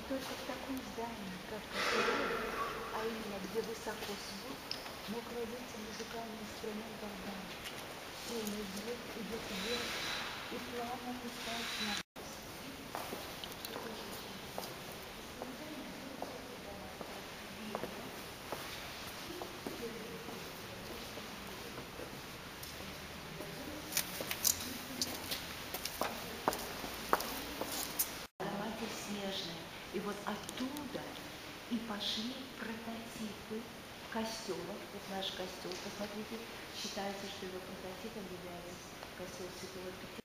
только в таком здании, как кафедральный, а именно где высоко свод, мог родиться музыкальный инструмент орган. Сильный звук идет вверх и плавно опускается на снежные. И вот оттуда и пошли прототипы костелов. Вот наш костел, посмотрите, считается, что его прототипом является костел Святого Петра.